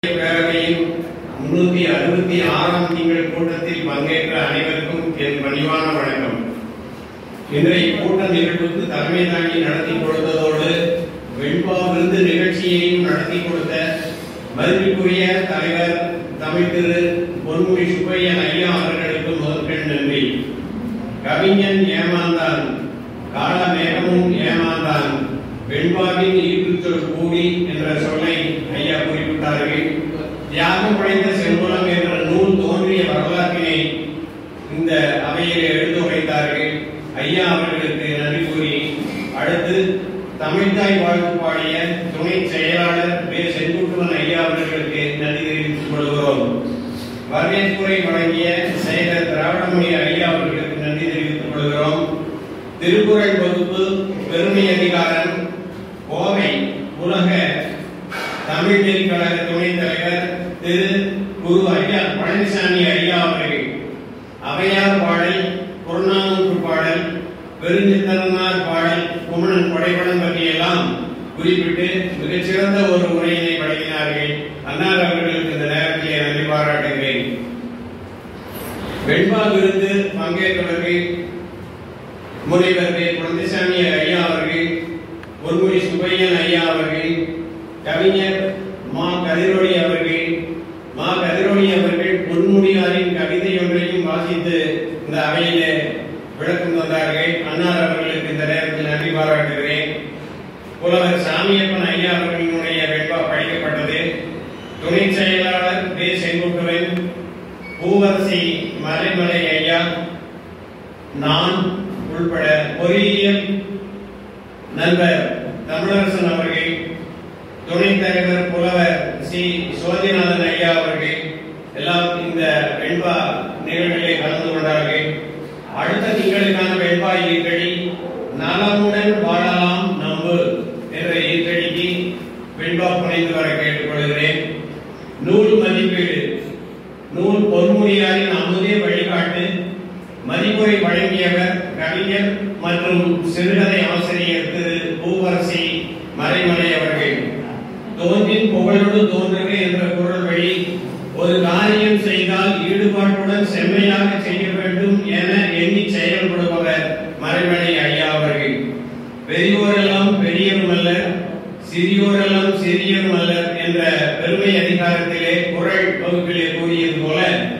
பேரவையின் 366ஆம் திங்கள் கூட்டத்தில் பங்கேற்ற அனைவருக்கும் என் பணிவான வணக்கம். இன்றைய கூட்ட நிகழ்வுக்கு தலைமை தாங்கி நடத்தி கொடுத்ததோடு வெண்பா விருது நிகழ்ச்சியையும் நடத்தி கொடுத்த மதிப்புக்குரிய தலைவர் தமிழ் திரு பொன்முடி சுப்பையன் ஐயா அவர்களுக்கு முதற்கண் நன்றி. கவிஞன் ஏமாந்தான், காலமேகமும் ஏமாந்தான், வெண்பாவின் ஈர்ப்புச்சொல் கூடி என்ற சொல்லை ஐயா குறிப்பிட்டார்கள். தியாகம் படைத்த செம்புலம் என்ற நூல் தோன்றிய வரலாற்றினை இந்த அவையில் எடுத்துரைத்தார்கள். ஐயா அவர்களுக்கு நன்றி கூறி அடுத்து தமிழ்தாய் வாழ்த்து பாடிய துணை செயலாளர் வே. செங்குட்டுவன் ஐயா அவர்களுக்கு நன்றி தெரிவித்துக் கொள்கிறோம். வரவேற்புரை வழங்கிய செயலர் திராவிடமணி ஐயா அவர்களுக்கு நன்றி தெரிவித்துக் கொள்கிறோம். திருக்குறள் வகுப்பு பெருமை அதிகாரம் கோவை உலக தமிழ் நெறி கழக துணைத் தலைவர் திரு குரு ஐயா பழனிசாமி ஐயா அவர்கள் அவையார் பாடல், புறநானூற்று பாடல், பெருஞ்சித்தனார் பாடல், குமணன் படைப்படம் பற்றியெல்லாம் குறிப்பிட்டு மிகச்சிறந்த ஒரு உரையினை வழங்கினார்கள். அன்னார் அவர்களுக்கு இந்த நேரத்தில் நன்றி பாராட்டுகிறேன். வெண்பா விருது பங்கேற்றவர்கள் முனைவர் வே. பழனிசாமி ஐயா அவர்கள், பொன்முடி சுப்பையன் ஐயா அவர்கள், கவிஞர் மா. கதிரொளி அவர்கள். மா. கதிரொளி அவர்கள் பொன்முடியாரின் கவிதை ஒன்றையும் வாசித்து இந்த அவையிலே விளக்கம் தந்தார்கள். அன்னார் அவர்களுக்கு இந்த நேரத்தில் நன்றி பாராட்டுகிறேன். புலவர் சாமியப்பன் ஐயா அவர்களுடைய வெண்பா படிக்கப்பட்டது. துணை செயலாளர் வே. செங்குட்டுவன், பூவரசி மலைமலை ஐயா, நான் உள்பட பொறியியல் நண்பர் தமிழரசன் அவர்கள், துணைத் தலைவர் புலவர் சி. சோதிநாதன் ஐயா அவர்கள் எல்லாம் இந்த வெண்பா நிகழ்விலே கலந்து கொண்டார்கள். அடுத்த திங்களுக்கான வெண்பா ஈர்க்கடி நலமுடன் வாழலாம் நம்பு என்ற ஈர்க்கடிக்கு வெண்பா புனைந்து வர கேட்டுக்கொள்கிறேன். நூல் மதிப்பீடு. நூல் பொன்முடியாரின் அமுதே வழிகாட்டு. மதிப்புரை வழங்கியவர் கவிஞர் மற்றும் சிறுகதை ஆசிரியர் திரு பூவரசி மலைமலை அவர்கள். தோன்றின் புகழோடு தோன்றுக என்ற குரல் வழி ஒரு காரியம் செய்தால் ஈடுபாட்டுடன் செம்மையாக செய்ய வேண்டும் என எண்ணி செயல்படுபவர் மலைமலை ஐயா அவர்கள். பெரியோரெல்லாம் பெரியரும் அல்லர், சிறியோரெல்லாம் சிறியரும் அல்லர் என்ற பெருமை அதிகாரத்திலே குறள் வகுப்பிலே கூறியது போல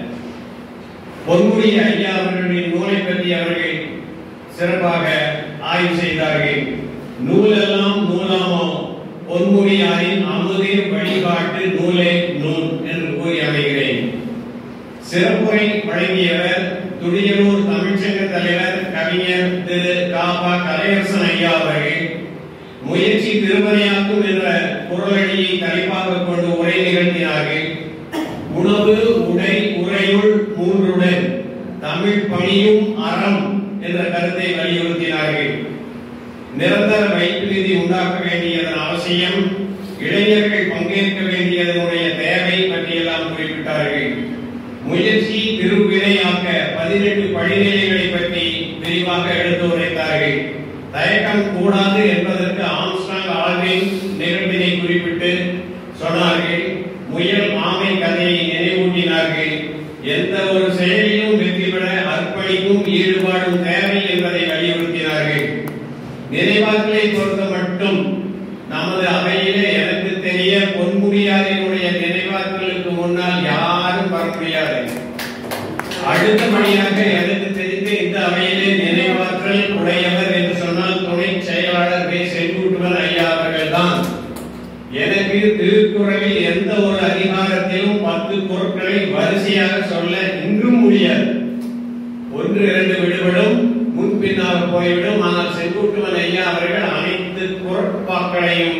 பொன்முடி ஐயா அவர்களின் நூலை பற்றி அவர்கள் சிறப்பாக ஆய்வு செய்தார்கள். நூலெல்லாம் நூலாமோ பொன்முடியாரின் அமுதே வழிகாட்டு நூலே நூல் என்று கூறி அமைகிறேன். சிறப்புரை வழங்கியவர் துடியலூர் தமிழ்ச்சங்க தலைவர் கவிஞர் திரு கா. கலையரசன் ஐயா அவர்கள். முயற்சி திருமறையாக்கும் என்ற குறளடியை தலைப்பாக கொண்டு உரை நிகழ்த்தினார்கள். உணவு உடை உரையுள் மூன்றுடன் தமிழ் பணியும் அறம் என்ற கருத்தை வலியுறுத்தினார்கள். நிரந்தர வைப்பு நிதி உண்டாக்க வேண்டியதன் அவசியம், இளைஞர்கள் பங்கேற்க வேண்டியதனுடைய தேவை பற்றியெல்லாம் குறிப்பிட்டார்கள். முயற்சி திருவினையாக்க 18 படிநிலைகளை பற்றி விரிவாக எடுத்து உரைத்தார்கள். தயக்கம் கூடாது என்பதற்கு ஆம்ஸ்ட்ராங் ஆல்வின் நிகழ்வினை குறிப்பிட்டு சொன்னார்கள். முயல் ஆமை கதையை நினைவூட்டினார்கள். எந்த ஒரு செயலிலும் வெற்றி பெற அர்ப்பணிக்கும் ஈடுபாடும் தேவை என்பதை வலியுறுத்தினார்கள். நினைவாற்றலை பொறுத்த மட்டும் நமது அவையிலே எனக்கு தெரிய பொன்முடியாரினுடைய நினைவாற்றலுக்கு முன்னால் யாரும் வர முடியாது. அடுத்தபடியாக எனக்கு தெரிந்து இந்த அவையிலே நினைவாற்றல் உடையவர் என்று சொன்னால் துணை செயலாளர் வே. செங்குட்டுவன் ஐயா அவர்கள் தான். எனக்கு திருக்குறளில் எந்த ஒரு அதிகாரத்திலும் 10 பொருட்களை வரிசையாக சொல்ல இன்றும் முடியாது. 1-2 விடுபடும், முன்பின்னாக போய்விடும். ஆனால் செங்குட்டுவன் ஐயா அவர்கள் அனைத்து பொருட்பாக்களையும்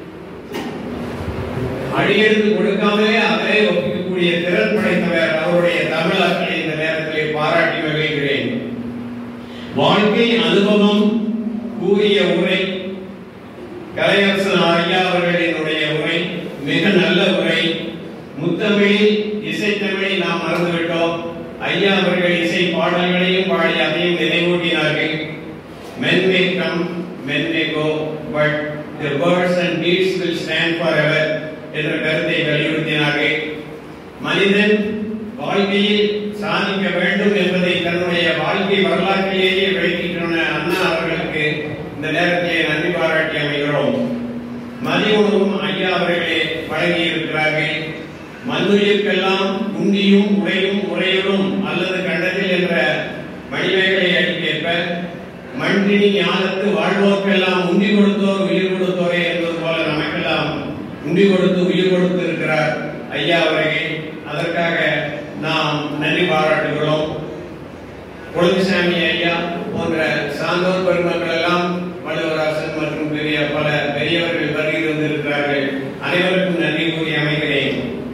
அடியெடுத்து கொடுக்காமலே அவரே ஒப்பிக்கக்கூடிய திறன் படைத்தவர். அவருடைய தமிழ் ஆற்றலை இந்த நேரத்திலே பாராட்டி மகிழ்கிறேன். வாழ்க்கை அனுபவம் கூறிய உரை கலையரசன் ஐயா அவர்களினுடைய உரை மிக நல்ல உரை. முத்தமிழில் இசைத்தமிழை நாம் மறந்துவிட்டோம். ஐயா அவர்கள் இசை பாடல்களையும் பாடி அதையும் நினைவூட்டினார்கள். Men may come, men may go, but the words and deeds will stand forever என்ற கருத்தை வலியுறுத்தினார். கூறினாங்க. மனிதன் வாழ்க்கையில் சாதிக்க வேண்டும் என்பதை தன்னுடைய வாழ்க்கை வரலாற்றிலேயே விளக்கின்ற அண்ணா அவர்களுக்கு இந்த நேரத்திலே நன்றி பாராட்டி அமைகிறோம். மதியுணவும் ஐயா அவர்களே வழங்கி இருக்கிறார்கள். மண்ணுயிர்க்கெல்லாம் உண்டியும் உடையும் உரையுறும் அல்லது கண்டதில் என்ற மணிமேகலை அடிக்கேற்ப மண்ணினி ஞானத்து வாழ்வோர்க்கெல்லாம் உண்டி கொடுத்தோர் உயிர் கொடுத்தோரே என்பது போல நமக்கெல்லாம் உண்டி கொடுத்து உயிர் கொடுத்து இருக்கிறார் ஐயா அவர்கள். அதற்காக நாம் நன்றி பாராட்டுகிறோம். குழந்தைசாமி ஐயா போன்ற சான்றோர் பெருமக்கள் எல்லாம் வள்ளுவராசன் மற்றும் பல பெரியவர்கள் வருகை வந்திருக்கிறார்கள். அனைவருக்கும் நன்றி கூறி அமைகிறேன்.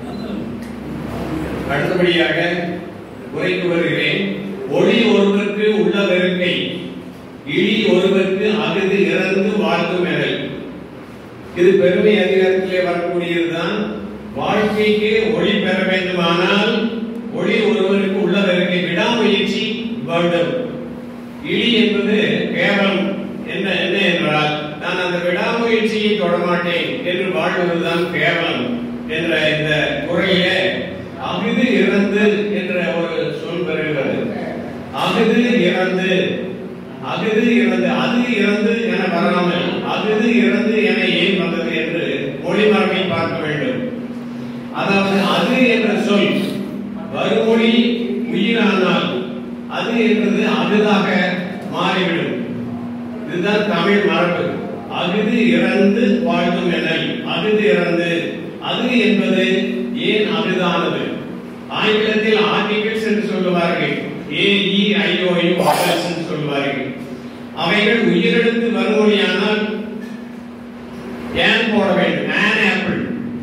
அடுத்தபடியாக உரைக்கு வருகிறேன். ஒளி ஒருவருக்கு உள்ள வெறுக்கை, இழி ஒருவருக்கு அகுது இறந்து வாழ்த்தும் எனல். இது பெருமை அதிகாரத்திலே வரக்கூடியதுதான். வாழ்க்கைக்கு ஒளி பெற வேண்டுமானால் ஒளி ஒருவருக்கு உள்ள வெறுக்கை, விடாமுயற்சி வேண்டும். இழி என்பது கேவலம். என்ன என்றால் நான் அந்த விடாமுயற்சியை தொடமாட்டேன் என்று வாழ்வதுதான் கேவலம் என்ற இந்த குறையிலே அகுது இறந்து என்ற ஒரு சொல் பெறுகிறது. அகுது இறந்து, அகுது இறந்து, அது இறந்து என வராமல் அகுது இறந்து என ஏன் வந்தது என்று மொழிமரபை பார்க்க வேண்டும். அதாவது அது என்ற சொல் வருமொழி உயிரானால் அது என்பது அகுதாக மாறிவிடும். இதுதான் தமிழ் மரபு. அகுது இறந்து வாழ்த்தும் எனல், அகுது இறந்து, அது என்பது ஏன் அகுதானது? ஆங்கிலத்தில் ஆர்டிகிள்ஸ் என்று சொல்லுவார்கள், AEIOU என்று சொல்லுவார்கள். அவைகள் உயிரெழுத்து வருமொழியானால் ஏன் போட வேண்டும். an apple,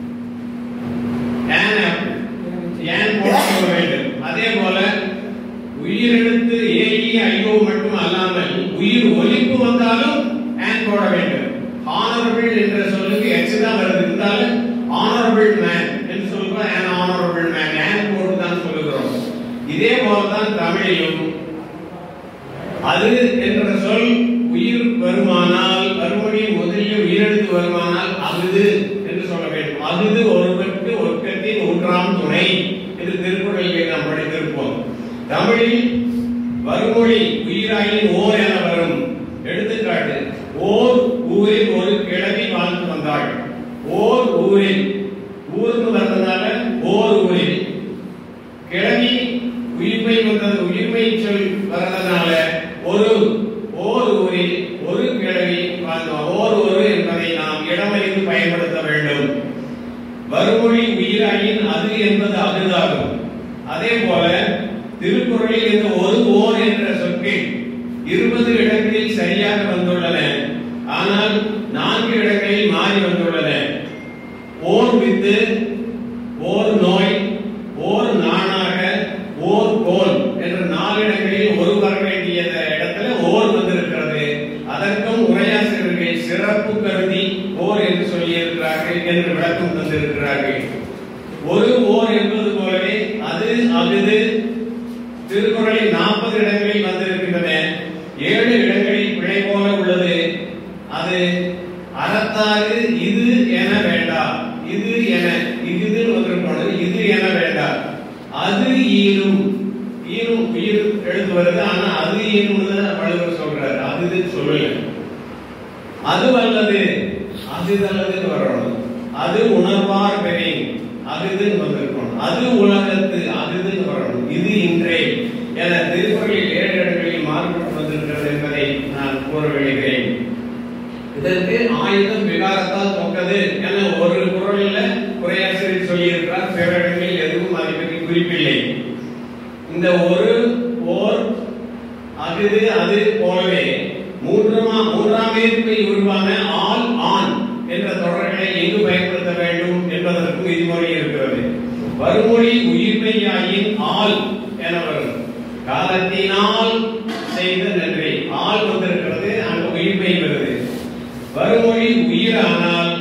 an apple, ஏன் போட வேண்டும். அதே போல உயிரெழுத்து AEIO மட்டும் அல்லாமல் உயிர் ஒலிப்பு வந்தாலும் an போட வேண்டும். honorable என்ற சொல்லுக்கு x தான் வருது. இருந்தாலும் honorable man என்று சொல்றோம். an honorable man, an போட்டு தான் சொல்லுகிறோம். இதே போலதான் தமிழிலும் அது என்ற சொல் உயிர் வருமானால், வருமொழி முதலில் உயிரெழுத்து வருமானால் அகுது என்று சொல்ல வேண்டும். அகுது ஒருவருக்கு ஒர்க்கத்தின் ஊன்றாம் துணை என்று திருக்குறளிலே நாம் படித்திருப்போம். தமிழில் வருமொழி உயிராயின் ஓர் என வரும். எடுத்துக்காட்டு, ஓர் ஊரில் ஒரு கிழவி வாழ்ந்து வந்தாள். ஓர் ஊரில், ஊர்னு வந்ததால ஓர் ஊரில், கிழவி உயிர்மை வந்தது, உயிர்மை சொல் வரதனால ஒரு, ஓர் ஊரில் ஒரு கிழவி வாழ்ந்து. ஓர் ஒரு என்பதை நாம் இடமறிந்து பயன்படுத்த வேண்டும். வருமொழி உயிராயின் அது என்பது அகுதாகும். அதே போல திருக்குறளில் இந்த ஒரு ஓர் என்ற சொற்கள் 20 இடங்களில் சரியாக வந்துள்ளன. ஆனால் 4 இடங்களில் மாறி வந்துள்ளன. ஓர் வித்து, ஓர் நோய், ஓர் நாணாக, ஓர் கோல் என்ற 4 இடங்களில் ஒரு வர வேண்டிய இடத்துல ஓர் வந்திருக்கிறது. அதற்கும் உரையாசிரியர்கள் சிறப்பு கருதி ஓர் என்று சொல்லி இருக்கிறார்கள் என்று விளக்கம் தந்திருக்கிறார்கள். ஒரு ஓர் என்பது போலவே அது அகுது திருக்குறளில் 40 இடங்களில் வந்திருக்கின்றன. 7 இடங்களில் பிழை போல உள்ளது. அது அறத்தாறு இது என வேண்டாம், இது என, இது வந்திருப்பது, இது என வேண்டாம். அது ஈனும், ஈனும் உயிர் எழுத்து வருது. ஆனா அது ஈனும் வள்ளுவர் சொல்றாரு, அது சொல்லல. அது வல்லது, அது நல்லது வரணும். அது உணர்வார் பெறேன், அதுன்னு வந்திருக்கணும். அது உலகத்து, அதுன்னு வரணும். இது இன்றே என திருக்குறளில் 7 இடங்களில் மாறுபட்டு வந்திருக்கிறது என்பதை நான் கூற விளைகிறேன். இதற்கு ஆயுதம் விகாரத்தால் தொக்கது என ஒரு குறளில் உரையாசிரியர் சொல்லியிருக்கிறார். பிற இடங்களில் எதுவும் அதை பற்றி குறிப்பில்லை. இந்த ஒரு, ஓர், அகுது, அது போலவே மூன்றாம் ஏற்பை உருவான ஆல், ஆண் என்ற தொடர்களை எங்கு பயன்படுத்த வேண்டும் என்பதற்கும் விதிமுறை இருக்கிறது. வருமொழி உயிர்மையாயின் ஆல் என வரும். காலத்தினால் செய்த நன்றி, ஆள் வந்திருக்கிறது, அங்கு உயிர்மை வருது. வருமொழி உயிரானால்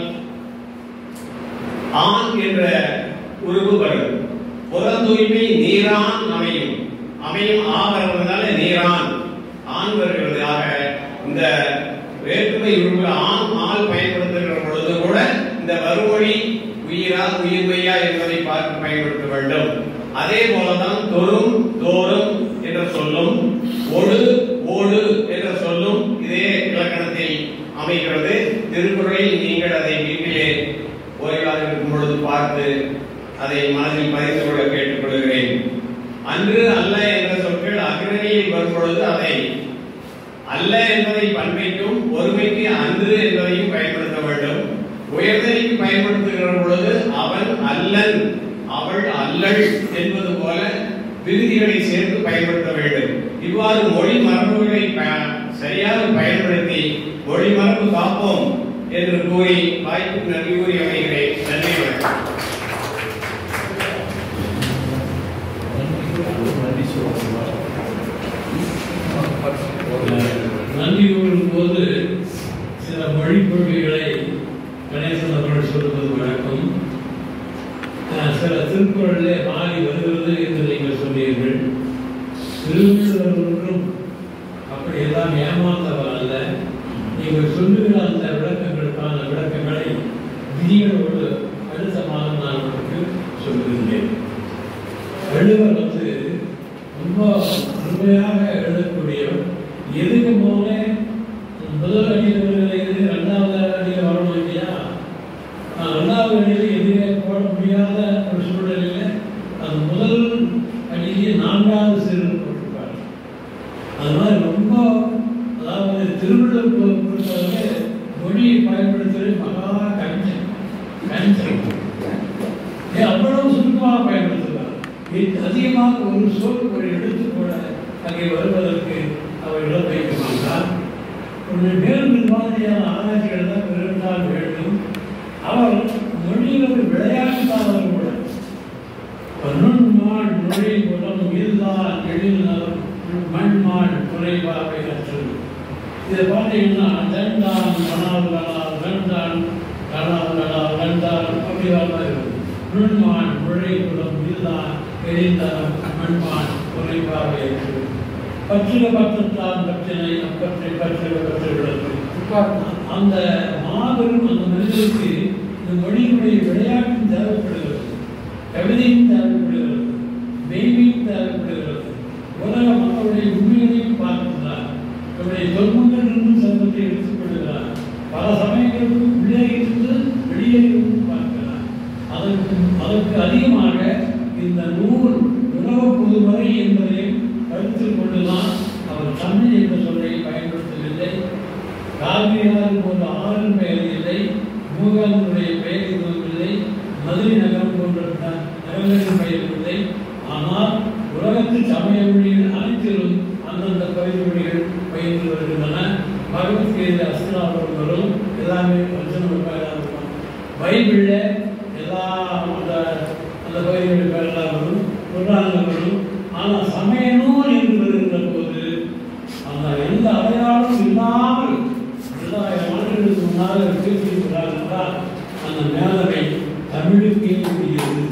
ஆண் என்ற உருவு வரும். புறந்தூய்மை நீரான் அமையும், அமையும் ஆ வருவதால நீரான் ஆண் வருகிறது. ஆக இந்த வேற்றுமை உருவு ஆண் ஆள் பயன்படுத்துகிற பொழுது கூட இந்த வருமொழி உயிரா உயிர்மையா என்பதை பார்த்து பயன்படுத்த வேண்டும். அதே போலதான் தொறும் தோறும் என்ற சொல்லும் ஒடு ஓடு என்ற சொல்லும் இதே இலக்கணத்தை அமைகிறது. திருக்குறளில் நீங்கள் அதை வீட்டிலே ஓய்வாக இருக்கும் பொழுது பார்த்து அதை மனதில் பதிந்து கொள்ள கேட்டுக்கொள்கிறேன். அன்று அல்ல என்ற சொற்கள் அக்ரணியில் வரும் பொழுது அதை அல்ல என்பதை பண்பைக்கும் ஒருமைக்கு அன்று என்பதையும் பயன்படுத்த வேண்டும். உயர்தலைக்கு பயன்படுத்துகிற பொழுது அவன் அல்லன் அவள் அல்லள் என்பது போல விகுதிகளை சேர்த்து பயன்படுத்த வேண்டும். இவ்வாறு மொழி மரபுகளை சரியாக பயன்படுத்தி மொழி மரபு காப்போம் என்று கூறி வாய்ப்புக்கு நன்றி கூறி அமைகிறேன். நன்றி, வணக்கம். நன்றி கூறும் போது சில மொழி கொள்கைகளை கணேசன் அவர்கள் சொல்வது வழக்கம். சில திருக்குறளிலே மாறி வருகிறது என்று நீங்கள் சொன்னீர்கள். திருவள்ளுவர் ஒன்றும் அப்படியெல்லாம் ஏமாந்தவர் அல்ல. நீங்கள் சொல்லுகிற அந்த விளக்கங்களுக்கான விளக்கங்களை விதிகளோடு அடுத்த மாதம் நான் உங்களுக்கு சொல்லுகின்றேன். வள்ளுவர் ரொம்ப அருமையாக எழுதக்கூடியவர். எதுக்கு போல முதல் அடியில் வருகிறது, இரண்டாவது அடியில் வரணும் இல்லையா? இரண்டாவது அடியில் எதிரே போட முடியாத ஒரு சூழலில் அந்த முதல் அடியிலேயே நான்காவது சிறு போட்டிருப்பார். அது மாதிரி ரொம்ப, அதாவது திருவள்ளுவர் பொறுத்தவரை மொழியை பயன்படுத்துவது மகா கஞ்சம். அவ்வளவு சுருக்கமாக பயன்படுத்துகிறார். அதிகமாக ஒரு சொல் ஒரு எழுத்து கூட அங்கே வருவதற்கு அவர் இடம் வைக்க மாட்டார். ஒரு மேலும் மாதிரியான ஆராய்ச்சிகள் தான் இருந்தால் வேண்டும். அவர் மொழியில் ஒரு விளையாட்டுக்காரர் கூட நுண்மாள் மொழி குலம் இதுதான் எழில் நலம் மண்மாள் குறைபாவை அற்றது. இதை பார்த்தீங்கன்னா தண்டான் கணால்களால் வெண்டான் கணால்களால் வெண்டான் அப்படிதான் இருக்கும். நுண்மாள் மொழி குலம் இதுதான் எழில்நலம் மண்மாள் குறைபாவை அற்றது. பற்றில பற்றத்தான் பிரச்சனை அப்பற்றை பற்றில பற்றுகிறது. அந்த மாபெரும் அந்த மனிதனுக்கு இந்த மொழியினுடைய விளையாட்டும் தேவைப்படுகிறது, கவிதையும் தேவைப்படுகிறது, மெய்மையும் தேவைப்படுகிறது. உலக மக்களுடைய உண்மைகளையும் பார்க்கிறார். நம்முடைய தொன்மங்களிலிருந்து சமூகத்தை எடுத்துக் கொள்கிறார். பல சமயங்களுக்கு உள்ளே இருந்து வெளியே இருந்து பார்க்கிறார். அதற்கு அதிகமாக இந்த நூல் உலக பொதுமறை என்பதையும் கருத்தில் கொண்டுதான் அவர் தமிழ் என்ற சொல்லை பயன்படுத்தவில்லை. காவிரியார் போன்ற ஆறின் பெயர் இல்லை, மூகானுடைய பெயர் எதுவும் இல்லை, மதுரை நகரம் போன்ற நகரங்களின் பெயர் இல்லை. ஆனால் உலகத்து சமய மொழிகள் அனைத்திலும் அந்தந்த பகுதி மொழிகள் பயின்று வருகின்றன. பகவத்கீதை அஸ்திராபுரம் வரும், எல்லாமே வச்சனம் பேராக இருக்கும். பைபிளில் எல்லா அந்த பகுதிகளின் பேரெல்லாம் வரும், குர்ஆனில் வரும். ஆனால் சமய நூல் என்று வருகின்ற போது அந்த எந்த அடையாளம் இல்லாமல் 2000 ஆண்டுகளுக்கு முன்னால் பேசியிருக்கிறார் என்றால் அந்த மேலவை தமிழுக்கே உரியது.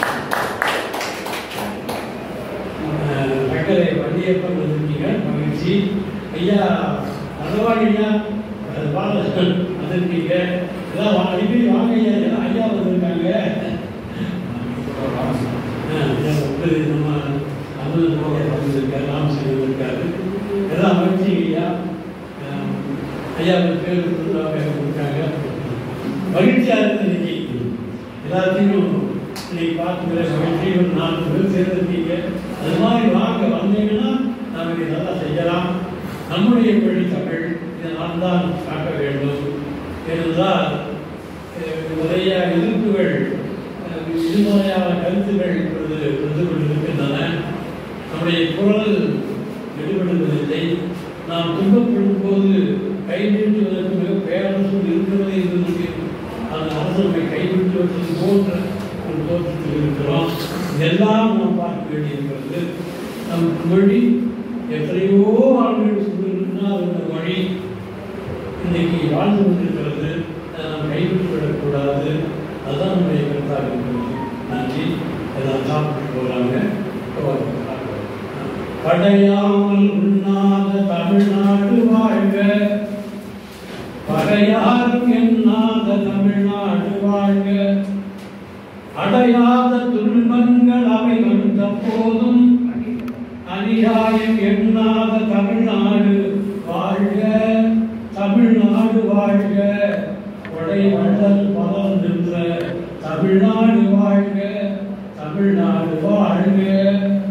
கட்டளை வண்டியப்பன் வந்திருக்கீங்க, மகிழ்ச்சி. ஐயா நடவாடியா பாலர்கள் வந்திருக்கீங்க, எல்லாம் அடிக்கடி வாங்க ஐயா, எல்லாம் ஐயா வந்திருக்காங்க. நம்ம ராமசாமி இருக்காரு, எல்லாம் மகிழ்ச்சி ஐயா. ஐயா பேர் இருக்காங்க, மகிழ்ச்சியாக இருக்கு. இன்னைக்கு எல்லாத்தையும் இன்னைக்கு பார்த்துக்கிற மகிழ்ச்சி. ஒரு 4 பேர் சேர்ந்துருக்கீங்க. அது மாதிரி வாங்க, வந்தீங்கன்னா நாம் இதை நல்லா செய்யலாம். நம்முடைய மொழி தமிழ், இதை நாம் தான் காட்ட வேண்டும். ஏனென்றால் நிறைய எதிர்ப்புகள், எதிர்மறையான கருத்துக்கள் இப்பொழுது வந்து கொண்டிருக்கின்றன. நம்முடைய குரல் எடுபடுவதில்லை. நாம் துன்பப்படும் போது கைவிட்டுவதற்கு மிக பேரரசு இருக்கிறது என்பதற்கு அந்த அரசமை கைவிட்டுவதற்கு போன்ற ஒரு தோற்றத்தில் இருக்கிறோம். இதெல்லாம் நாம் பார்க்க வேண்டியிருக்கிறது. நம் மொழி எத்தனையோ ஆண்டுகள் சொல்லியிருந்தால் அந்த மொழி இன்னைக்கு வாழ்ந்து கொண்டிருக்கிறது. அதை நாம் கைவிட்டுவிடக்கூடாது. அதுதான் நம்முடைய கருத்தாக இருக்கிறது. நன்றி. எல்லாம் சாப்பிட்டு போகிறாங்க. படையாமல் உண்ணாத தமிழ்நாடு வாழ்க, படையாரும் எண்ணாத தமிழ்நாடு வாழ்க, அடையாத துன்பங்கள் அவை வந்த போதும் அநியாயம் எண்ணாத தமிழ்நாடு வாழ்க, தமிழ்நாடு வாழ்க, கொடை வள்ளல் பலம் நின்ற தமிழ்நாடு வாழ்க, தமிழ்நாடு வாழ்க.